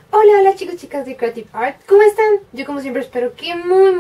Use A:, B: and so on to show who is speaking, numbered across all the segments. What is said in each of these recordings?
A: Hola chicos, chicas de Creative Art, ¿cómo están? Yo como siempre espero que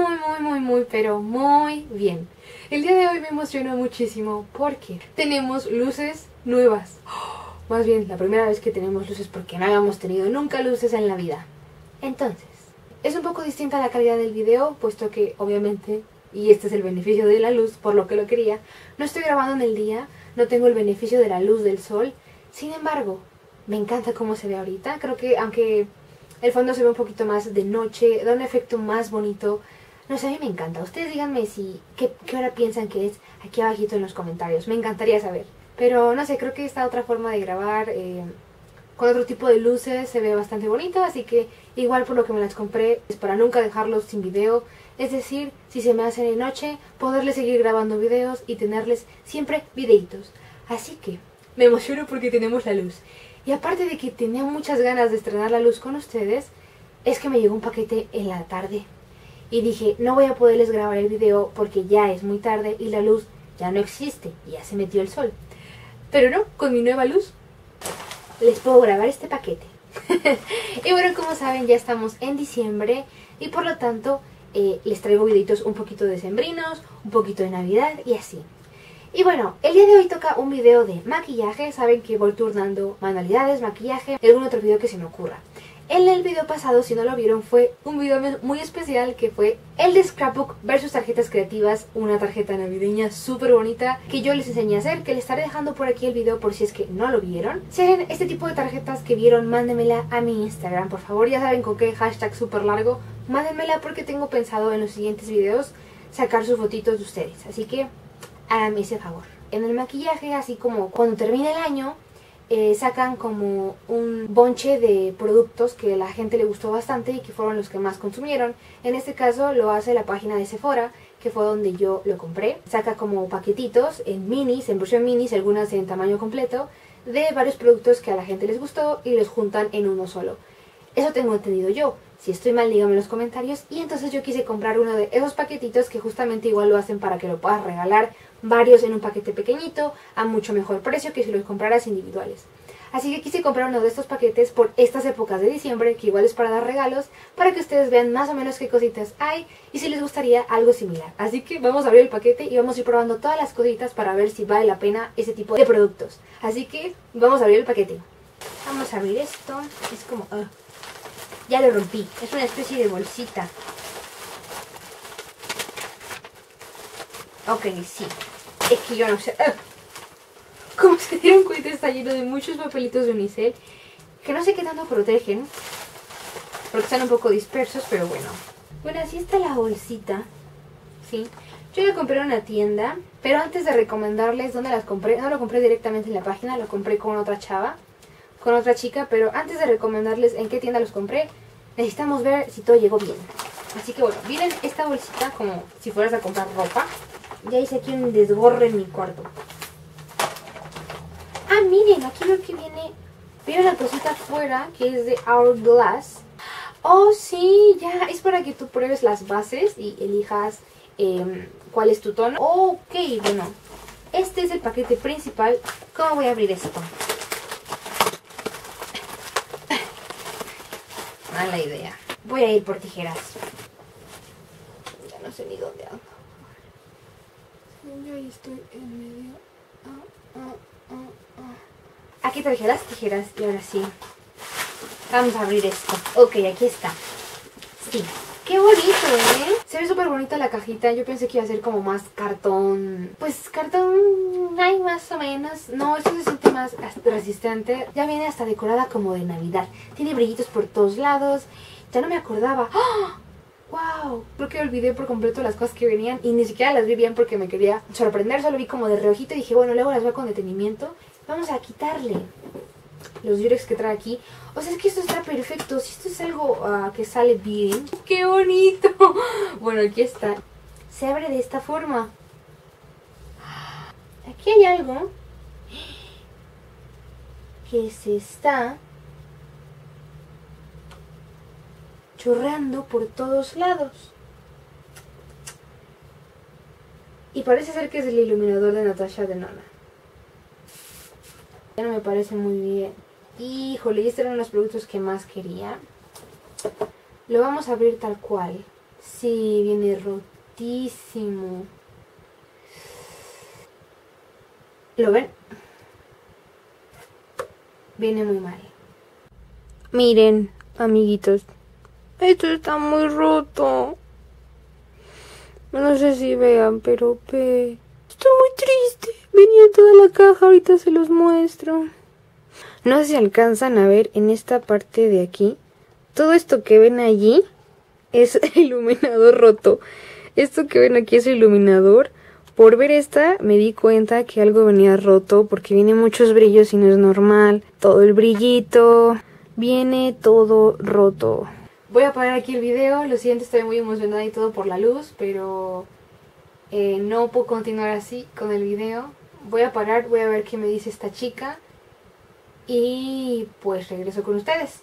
A: muy bien. El día de hoy me emociona muchísimo porque tenemos luces nuevas. Más bien, la primera vez que tenemos luces porque no habíamos tenido nunca luces en la vida. Entonces, es un poco distinta la calidad del video, puesto que obviamente, y este es el beneficio de la luz, por lo que lo quería, no estoy grabando en el día, no tengo el beneficio de la luz del sol. Sin embargo, me encanta cómo se ve ahorita. Creo que aunque el fondo se ve un poquito más de noche, da un efecto más bonito. No sé, a mí me encanta. Ustedes díganme qué hora piensan que es aquí abajito en los comentarios. Me encantaría saber. Pero no sé, creo que esta otra forma de grabar con otro tipo de luces se ve bastante bonita. Así que igual por lo que me las compré es para nunca dejarlos sin video. Es decir, si se me hace de noche, poderles seguir grabando videos y tenerles siempre videitos. Así que me emociono porque tenemos la luz. Y aparte de que tenía muchas ganas de estrenar la luz con ustedes, es que me llegó un paquete en la tarde. Y dije, no voy a poderles grabar el video porque ya es muy tarde y la luz ya no existe, ya se metió el sol. Pero no, con mi nueva luz les puedo grabar este paquete. Y bueno, como saben, ya estamos en diciembre y por lo tanto les traigo videitos un poquito decembrinos, un poquito de Navidad y así. Y bueno, el día de hoy toca un video de maquillaje. Saben que voy turnando manualidades, maquillaje y algún otro video que se me ocurra. En el video pasado, si no lo vieron, fue un video muy especial que fue el de Scrapbook versus tarjetas creativas. Una tarjeta navideña súper bonita que yo les enseñé a hacer, que les estaré dejando por aquí el video por si es que no lo vieron. Si ven este tipo de tarjetas que vieron, mándenmela a mi Instagram, por favor. Ya saben con qué hashtag súper largo. Mándenmela porque tengo pensado en los siguientes videos sacar sus fotitos de ustedes. Así que háganme ese favor. En el maquillaje, así como cuando termina el año, sacan como un bonche de productos que a la gente le gustó bastante y que fueron los que más consumieron. En este caso lo hace la página de Sephora, que fue donde yo lo compré. Saca como paquetitos en minis, en versión minis, algunas en tamaño completo, de varios productos que a la gente les gustó y los juntan en uno solo. Eso tengo entendido yo. Si estoy mal, díganme en los comentarios. Y entonces yo quise comprar uno de esos paquetitos que justamente igual lo hacen para que lo puedas regalar varios en un paquete pequeñito a mucho mejor precio que si los compraras individuales. Así que quise comprar uno de estos paquetes por estas épocas de diciembre, que igual es para dar regalos, para que ustedes vean más o menos qué cositas hay y si les gustaría algo similar. Así que vamos a abrir el paquete y vamos a ir probando todas las cositas para ver si vale la pena ese tipo de productos. Así que vamos a abrir el paquete. Vamos a abrir esto. Es como... ya lo rompí. Es una especie de bolsita. Ok, sí. Es que yo no sé. Como se dieron cuenta, está lleno de muchos papelitos de unicel que no sé qué tanto protegen, porque están un poco dispersos, pero bueno. Bueno, así está la bolsita. Sí. Yo la compré en una tienda, pero antes de recomendarles dónde las compré, no lo compré directamente en la página, lo compré con otra chava, con otra chica, pero antes de recomendarles en qué tienda los compré, necesitamos ver si todo llegó bien. Así que bueno, miren esta bolsita como si fueras a comprar ropa. Ya hice aquí un desgorre en mi cuarto. Ah, miren, aquí veo que viene... ¿Vieron la cosita afuera que es de Hourglass? Oh, sí, ya, es para que tú pruebes las bases y elijas cuál es tu tono. Oh, ok, bueno, este es el paquete principal. ¿Cómo voy a abrir esto? Mala idea. Voy a ir por tijeras. Ya no sé ni dónde ando. Yo ahí estoy en medio. Aquí traje las tijeras y ahora sí. Vamos a abrir esto. Ok, aquí está. Sí. ¡Qué bonito, eh! Se ve súper bonita la cajita. Yo pensé que iba a ser como más cartón. Pues cartón... hay más o menos. No, esto se siente más resistente. Ya viene hasta decorada como de Navidad. Tiene brillitos por todos lados. Ya no me acordaba. ¡Oh! ¡Wow! Creo que olvidé por completo las cosas que venían y ni siquiera las vi bien porque me quería sorprender. Solo vi como de reojito y dije, bueno, luego las veo con detenimiento. Vamos a quitarle los Durex que trae aquí. O sea, es que esto está perfecto. Si esto es algo que sale bien. ¡Qué bonito! Bueno, aquí está. Se abre de esta forma. Aquí hay algo que se está chorreando por todos lados. Y parece ser que es el iluminador de Natasha Denona. Ya no me parece muy bien. Híjole, y estos eran los productos que más quería. Lo vamos a abrir tal cual. Sí, viene rotísimo. ¿Lo ven? Viene muy mal. Miren, amiguitos. Esto está muy roto. No sé si vean, pero ve. Estoy muy triste. Venía toda la caja, ahorita se los muestro. No sé si alcanzan a ver en esta parte de aquí. Todo esto que ven allí es el iluminador roto. Esto que ven aquí es el iluminador. Por ver esta me di cuenta que algo venía roto porque viene muchos brillos y no es normal. Todo el brillito. Viene todo roto. Voy a parar aquí el video. Lo siento, estoy muy emocionada y todo por la luz, pero no puedo continuar así con el video. Voy a parar, voy a ver qué me dice esta chica. Y pues regreso con ustedes.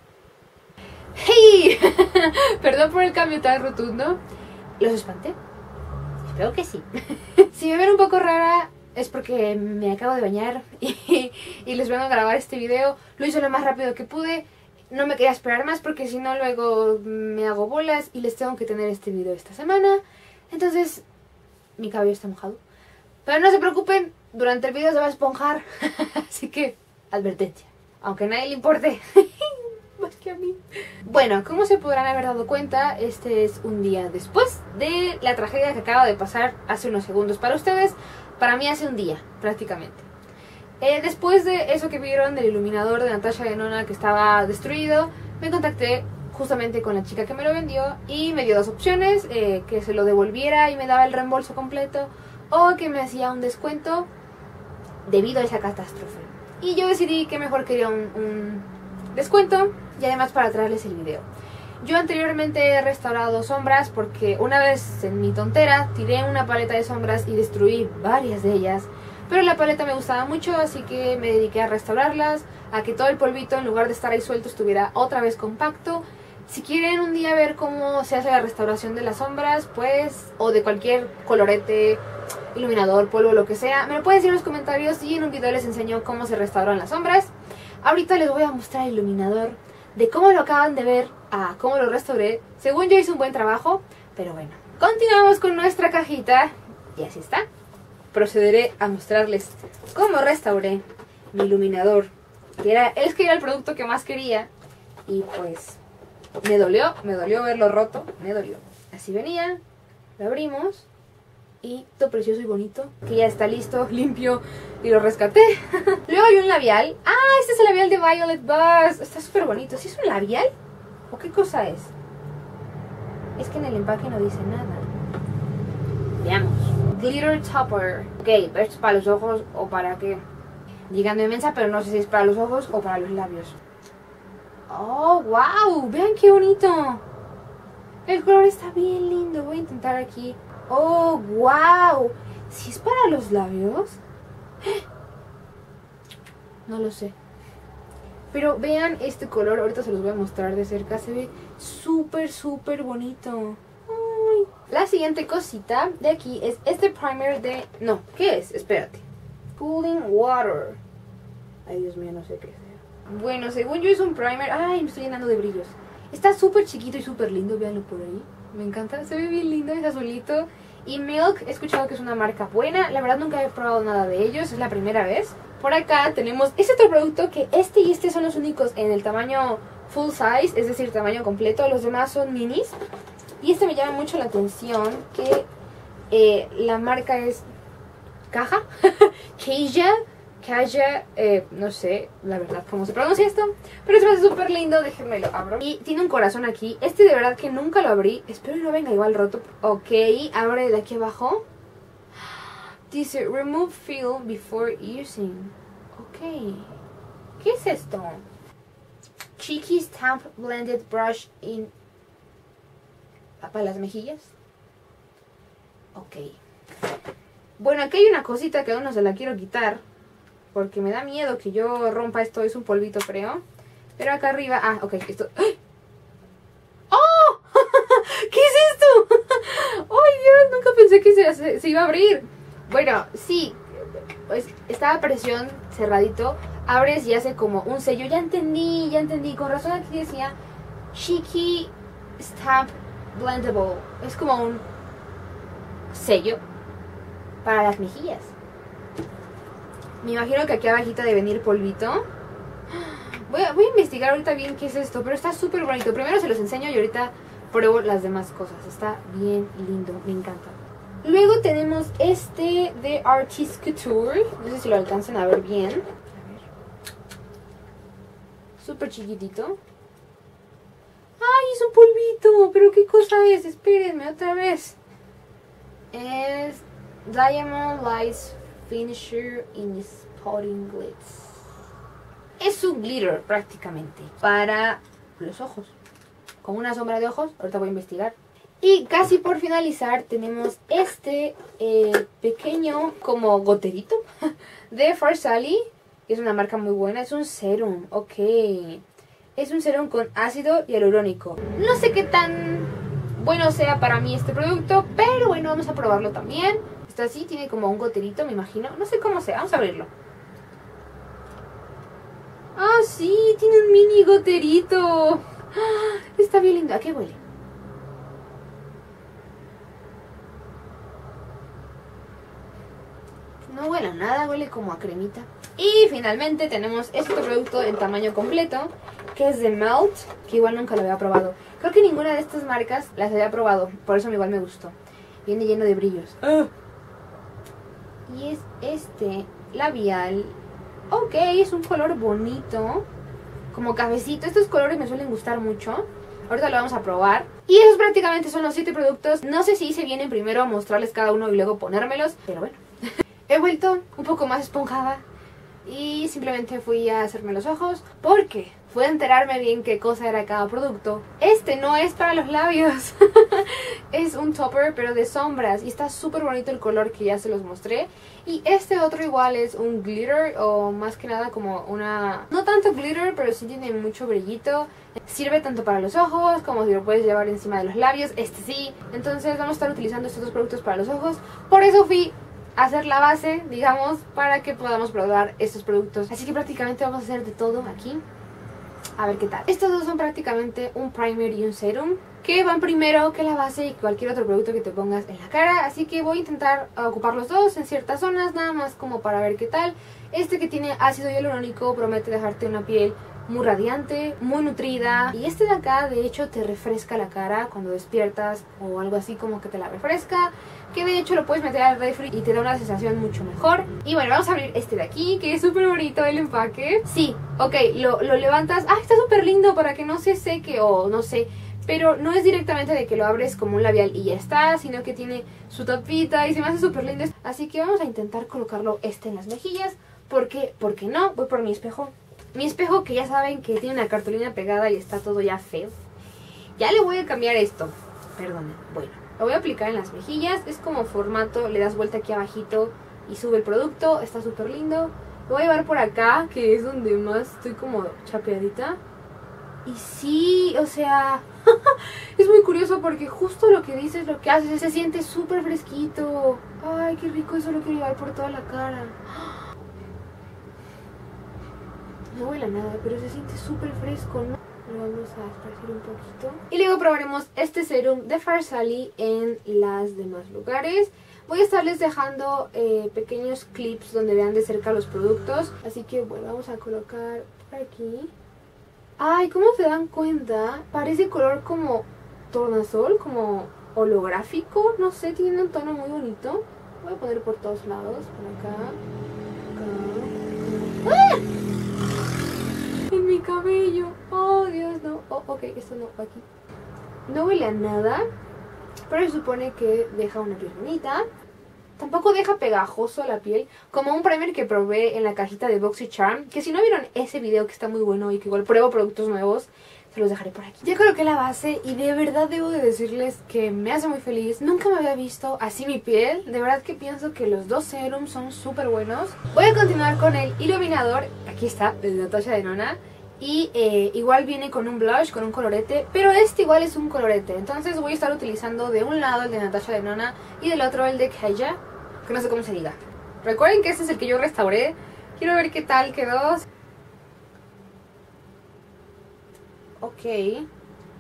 A: ¡Hey! Perdón por el cambio tan rotundo. ¿Los espanté? Espero que sí. Si me ven un poco rara es porque me acabo de bañar y les vengo a grabar este video. Lo hice lo más rápido que pude. No me quería esperar más porque si no luego me hago bolas y les tengo que tener este video esta semana. Entonces mi cabello está mojado. Pero no se preocupen, durante el video se va a esponjar. Así que advertencia, aunque a nadie le importe. Más que a mí. Bueno, como se podrán haber dado cuenta, este es un día después de la tragedia que acaba de pasar hace unos segundos para ustedes. Para mí hace un día, prácticamente. Después de eso que vieron del iluminador de Natasha Denona que estaba destruido, me contacté justamente con la chica que me lo vendió y me dio dos opciones, que se lo devolviera y me daba el reembolso completo, o que me hacía un descuento debido a esa catástrofe. Y yo decidí que mejor quería un descuento y además para traerles el video. Yo anteriormente he restaurado sombras porque una vez en mi tontera tiré una paleta de sombras y destruí varias de ellas. Pero la paleta me gustaba mucho, así que me dediqué a restaurarlas, a que todo el polvito en lugar de estar ahí suelto estuviera otra vez compacto. Si quieren un día ver cómo se hace la restauración de las sombras, pues, o de cualquier colorete, iluminador, polvo, lo que sea, me lo pueden decir en los comentarios y en un video les enseño cómo se restauran las sombras. Ahorita les voy a mostrar el iluminador, de cómo lo acaban de ver a cómo lo restauré. Según yo hice un buen trabajo, pero bueno. Continuamos con nuestra cajita y así está. Procederé a mostrarles cómo restauré mi iluminador, que era el producto que más quería. Y pues me dolió verlo roto, me dolió. Así venía, lo abrimos y todo precioso y bonito, que ya está listo, limpio, y lo rescaté. Luego hay un labial. Ah, este es el labial de Violet Buzz. Está súper bonito. ¿Sí es un labial? ¿O qué cosa es? Es que en el empaque no dice nada. Veamos. Glitter Topper. Ok, ¿esto es para los ojos o para qué? Llegando inmensa, pero no sé si es para los ojos o para los labios. Oh, wow. Vean qué bonito. El color está bien lindo. Voy a intentar aquí. Oh, wow. ¿Si es para los labios? No lo sé. Pero vean este color. Ahorita se los voy a mostrar de cerca. Se ve súper, súper bonito. Ay. La siguiente cosita de aquí es este primer de... No, ¿qué es? Espérate. Cooling Water. Ay, Dios mío, no sé qué sea. Bueno, según yo es un primer... Ay, me estoy llenando de brillos. Está súper chiquito y súper lindo. Véanlo por ahí. Me encanta. Se ve bien lindo. Es azulito. Y Milk, he escuchado que es una marca buena. La verdad nunca he probado nada de ellos. Es la primera vez. Por acá tenemos este otro producto que este y este son los únicos en el tamaño full size. Es decir, tamaño completo. Los demás son minis. Y este me llama mucho la atención, que la marca es Kaja, Kaja, no sé la verdad cómo se pronuncia esto, pero es súper lindo, déjenme lo abro. Y tiene un corazón aquí, este de verdad que nunca lo abrí, espero que no venga igual roto. Ok, abre de aquí abajo. Dice, remove film before using. Ok, ¿qué es esto? Cheeky Stamp Blended Brush in... para las mejillas. Ok. Bueno, aquí hay una cosita que aún no se la quiero quitar, porque me da miedo que yo rompa esto. Es un polvito, creo. Pero acá arriba... Ah, ok, esto... ¡Oh! ¿Qué es esto? ¡Ay, Dios! Nunca pensé que se iba a abrir. Bueno, sí. Pues estaba a presión, cerradito. Abres y hace como un sello. Ya entendí. Con razón aquí decía... Cheeky Stamp Blendable. Es como un sello para las mejillas. Me imagino que aquí abajito debe venir polvito. Voy a investigar ahorita bien qué es esto, pero está súper bonito. Primero se los enseño y ahorita pruebo las demás cosas. Está bien lindo, me encanta. Luego tenemos este de Artist Couture. No sé si lo alcanzan a ver bien. A ver. Súper chiquitito. ¡Ay, es un polvito! ¿Pero qué cosa es? Espérenme otra vez. Es Diamond Lights Finisher in Spotting Glitz. Es un glitter prácticamente para los ojos. Con una sombra de ojos. Ahorita voy a investigar. Y casi por finalizar tenemos este pequeño como goterito de Farsali. Es una marca muy buena. Es un serum. Ok. Es un serum con ácido hialurónico. No sé qué tan bueno sea para mí este producto, pero bueno, vamos a probarlo también. Está así, tiene como un goterito, me imagino. No sé cómo sea, vamos a abrirlo. Ah, sí, tiene un mini goterito. Está bien lindo. ¿A qué huele? No huele a nada, huele como a cremita. Y finalmente tenemos este producto en tamaño completo, que es de Melt, que igual nunca lo había probado. Creo que ninguna de estas marcas las había probado, por eso igual me gustó. Viene lleno de brillos. Y es este labial. Ok, es un color bonito, como cafecito. Estos colores me suelen gustar mucho. Ahorita lo vamos a probar. Y esos prácticamente son los 7 productos. No sé si hice bien en primero mostrarles cada uno y luego ponérmelos, pero bueno. He vuelto un poco más esponjada y simplemente fui a hacerme los ojos porque fui a enterarme bien qué cosa era cada producto. Este no es para los labios. Es un topper pero de sombras y está súper bonito el color que ya se los mostré. Y este otro igual es un glitter o más que nada como una... No tanto glitter pero sí tiene mucho brillito. Sirve tanto para los ojos como si lo puedes llevar encima de los labios. Este sí. Entonces vamos a estar utilizando estos dos productos para los ojos. Por eso fui hacer la base, digamos, para que podamos probar estos productos. Así que prácticamente vamos a hacer de todo aquí. A ver qué tal. Estos dos son prácticamente un primer y un serum, que van primero que la base y cualquier otro producto que te pongas en la cara. Así que voy a intentar ocupar los dos en ciertas zonas, nada más como para ver qué tal. Este que tiene ácido hialurónico promete dejarte una piel muy radiante, muy nutrida. Y este de acá de hecho te refresca la cara cuando despiertas o algo así, como que te la refresca. Que de hecho lo puedes meter al refri y te da una sensación mucho mejor. Y bueno, vamos a abrir este de aquí, que es súper bonito el empaque. Sí, ok, lo levantas. Ah, está súper lindo para que no se seque o no sé. Pero no es directamente de que lo abres como un labial y ya está, sino que tiene su tapita y se me hace súper lindo. Así que vamos a intentar colocarlo en las mejillas. ¿Por qué? Porque no, voy por mi espejo. Mi espejo que ya saben que tiene una cartulina pegada y está todo ya feo. Ya le voy a cambiar esto. Perdón, bueno. Lo voy a aplicar en las mejillas. Es como formato, le das vuelta aquí abajito y sube el producto. Está súper lindo. Lo voy a llevar por acá, que es donde más estoy como chapeadita. Y sí, o sea, es muy curioso porque justo lo que dices, lo que haces, se siente súper fresquito. Ay, qué rico, eso lo quiero llevar por toda la cara. No huele a nada, pero se siente súper fresco, ¿no? Lo vamos a esparcir un poquito. Y luego probaremos este serum de Farsali en los demás lugares. Voy a estarles dejando pequeños clips donde vean de cerca los productos. Así que bueno, vamos a colocar por aquí. Ay, ¿cómo se dan cuenta? Parece color como tornasol, como holográfico. No sé, tiene un tono muy bonito. Voy a poner por todos lados, por acá, acá. ¡Ah! En mi cabello. Oh, Dios, no. Oh, ok, esto no, aquí. No huele a nada, pero se supone que deja una piel bonita. Tampoco deja pegajoso la piel, como un primer que probé en la cajita de BoxyCharm, que si no vieron ese video que está muy bueno y que igual pruebo productos nuevos, se los dejaré por aquí. Ya coloqué la base y de verdad debo de decirles que me hace muy feliz. Nunca me había visto así mi piel. De verdad que pienso que los dos serums son súper buenos. Voy a continuar con el iluminador. Aquí está, de Natasha Denona. Y igual viene con un blush, con un colorete, pero este igual es un colorete. Entonces voy a estar utilizando de un lado el de Natasha Denona y del otro el de Kaja, que no sé cómo se diga. Recuerden que este es el que yo restauré. Quiero ver qué tal quedó. Ok.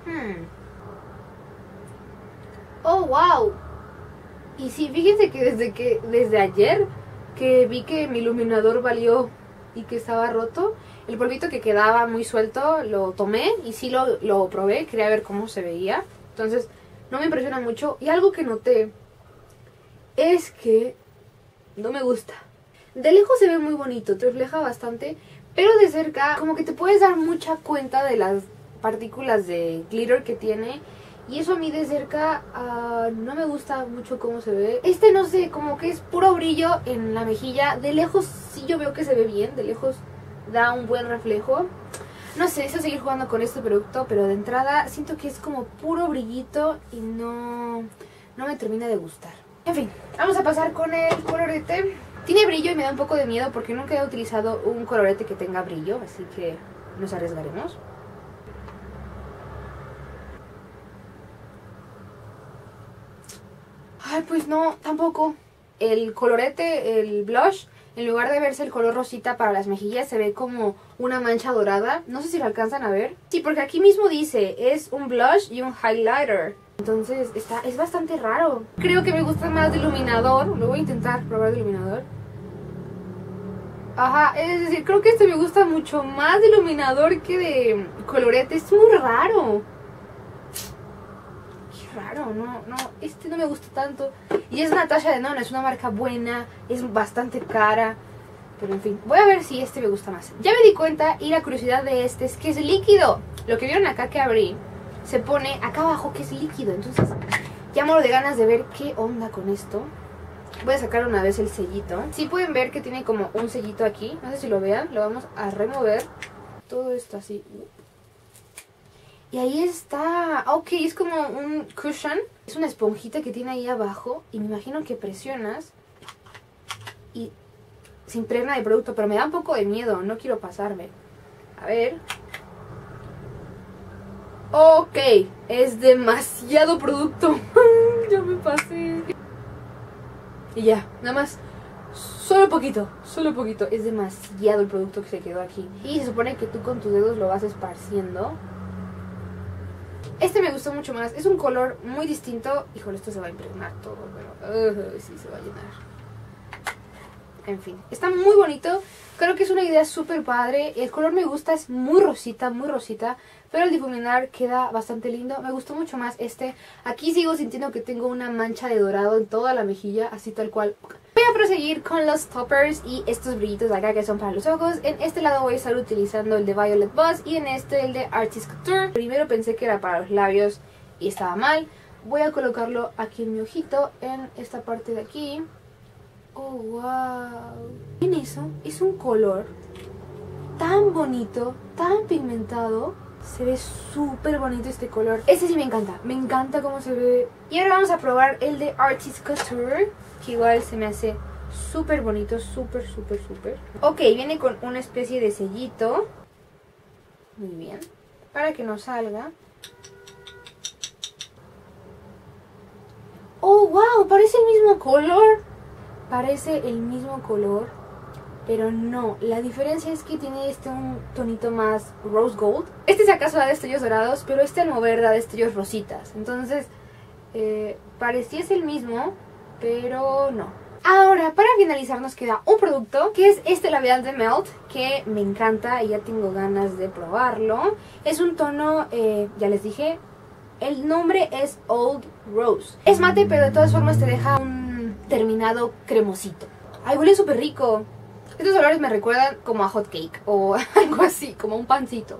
A: Oh, wow. Y sí, fíjense que desde ayer que vi que mi iluminador valió y que estaba roto, el polvito que quedaba muy suelto lo tomé y sí lo probé, quería ver cómo se veía. Entonces no me impresiona mucho. Y algo que noté es que no me gusta. De lejos se ve muy bonito, te refleja bastante, pero de cerca como que te puedes dar mucha cuenta de las partículas de glitter que tiene. Y eso a mí de cerca no me gusta mucho cómo se ve. Este no sé, como que es puro brillo en la mejilla. De lejos sí yo veo que se ve bien, de lejos da un buen reflejo. No sé, deseo seguir jugando con este producto, pero de entrada siento que es como puro brillito y no me termina de gustar. En fin, vamos a pasar con el colorete. Tiene brillo y me da un poco de miedo porque nunca he utilizado un colorete que tenga brillo, así que nos arriesgaremos. Ay, pues no, tampoco. El colorete, el blush, en lugar de verse el color rosita para las mejillas, se ve como una mancha dorada. No sé si lo alcanzan a ver. Sí, porque aquí mismo dice, es un blush y un highlighter. Entonces, es bastante raro. Creo que me gusta más de iluminador. Lo voy a intentar probar de iluminador. Ajá, es decir, creo que este me gusta mucho más de iluminador que de colorete. Es muy raro. Raro, no, este no me gusta tanto. Y es Natasha Denona, es una marca buena, es bastante cara. Pero en fin, voy a ver si este me gusta más. Ya me di cuenta y la curiosidad de este es que es líquido. Lo que vieron acá que abrí, se pone acá abajo que es líquido. Entonces, ya muero de ganas de ver qué onda con esto. Voy a sacar una vez el sellito. Sí pueden ver que tiene como un sellito aquí. No sé si lo vean, lo vamos a remover. Todo esto así. Y ahí está. Ok, es como un cushion. Es una esponjita que tiene ahí abajo. Y me imagino que presionas y se impregna de producto. Pero me da un poco de miedo. No quiero pasarme. A ver. Ok. Es demasiado producto. Ya me pasé. Y ya, nada más. Solo poquito. Es demasiado el producto que se quedó aquí. Y se supone que tú con tus dedos lo vas esparciendo. Este me gustó mucho más, es un color muy distinto. Híjole, esto se va a impregnar todo, pero sí se va a llenar. En fin, está muy bonito. Creo que es una idea súper padre. El color me gusta, es muy rosita, pero el difuminar queda bastante lindo. Me gustó mucho más este. Aquí sigo sintiendo que tengo una mancha de dorado en toda la mejilla, así tal cual. Voy a proseguir con los toppers y estos brillitos de acá que son para los ojos. En este lado voy a estar utilizando el de Violet Buzz y en este el de Artist Couture. Primero pensé que era para los labios y estaba mal. Voy a colocarlo aquí en mi ojito, en esta parte de aquí. Oh, wow. ¿Ven eso? Es un color tan bonito, tan pigmentado. Se ve súper bonito este color. Este sí me encanta cómo se ve. Y ahora vamos a probar el de Artist Couture, que igual se me hace súper bonito, súper. Ok, viene con una especie de sellito. Muy bien. Para que no salga. Oh, wow, parece el mismo color. Pero no, la diferencia es que tiene un tonito más rose gold. Este si acaso da destellos dorados, pero al mover da destellos rositas. Entonces, pareciese el mismo, pero no. Ahora, para finalizar nos queda un producto, que es este labial de Melt, que me encanta y ya tengo ganas de probarlo. Es un tono, ya les dije, el nombre es Old Rose. Es mate, pero de todas formas te deja un terminado cremosito. Ay, huele súper rico. Estos olores me recuerdan como a hot cake o algo así, como un pancito.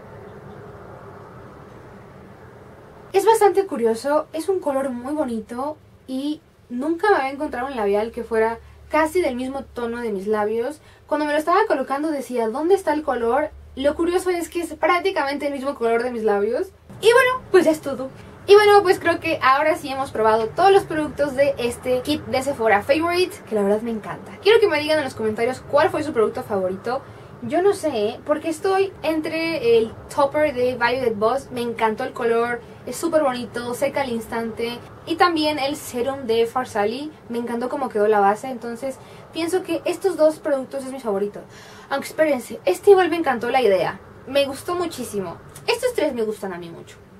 A: Es bastante curioso, es un color muy bonito y nunca me había encontrado un labial que fuera casi del mismo tono de mis labios. Cuando me lo estaba colocando decía, ¿dónde está el color? Lo curioso es que es prácticamente el mismo color de mis labios. Y bueno, pues ya es todo. Y bueno, pues creo que ahora sí hemos probado todos los productos de este kit de Sephora Favorite, que la verdad me encanta. Quiero que me digan en los comentarios cuál fue su producto favorito. Yo no sé, porque estoy entre el topper de Violet Buzz, me encantó el color, es súper bonito, seca al instante. Y también el serum de Farsali, me encantó cómo quedó la base, entonces pienso que estos dos productos es mi favorito. Aunque espérense, este igual me encantó la idea, me gustó muchísimo. Estos tres me gustan a mí mucho.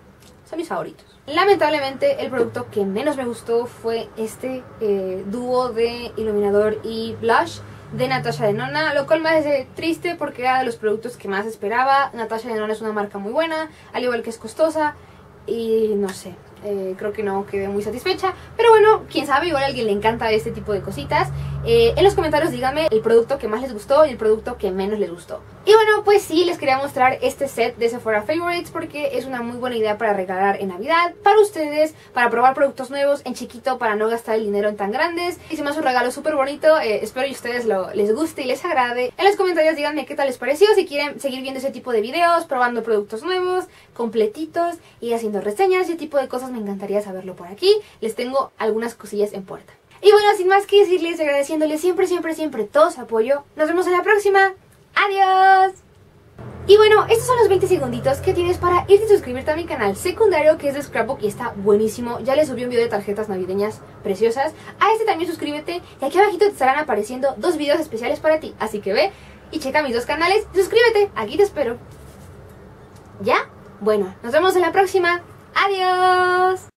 A: son mis favoritos. Lamentablemente el producto que menos me gustó fue este dúo de iluminador y blush de Natasha Denona, lo cual me hace triste porque era de los productos que más esperaba. Natasha Denona es una marca muy buena, al igual que es costosa, y no sé, creo que no quedé muy satisfecha, pero bueno, quién sabe, igual a alguien le encanta este tipo de cositas. En los comentarios díganme el producto que más les gustó y el producto que menos les gustó. Y bueno, pues sí, les quería mostrar este set de Sephora Favorites porque es una muy buena idea para regalar en Navidad, para ustedes, para probar productos nuevos en chiquito, para no gastar el dinero en tan grandes. Y se me hace un regalo súper bonito, espero que a ustedes les guste y les agrade. En los comentarios díganme qué tal les pareció, si quieren seguir viendo ese tipo de videos, probando productos nuevos, completitos y haciendo reseñas, ese tipo de cosas, me encantaría saberlo por aquí. Les tengo algunas cosillas en puerta. Y bueno, sin más que decirles, agradeciéndoles siempre todo su apoyo. Nos vemos en la próxima. ¡Adiós! Y bueno, estos son los 20 segunditos que tienes para irte a suscribirte a mi canal secundario, que es de Scrapbook y está buenísimo. Ya les subí un video de tarjetas navideñas preciosas. A este también suscríbete y aquí abajito te estarán apareciendo 2 videos especiales para ti. Así que ve y checa mis 2 canales y suscríbete. Aquí te espero. ¿Ya? Bueno, nos vemos en la próxima. ¡Adiós!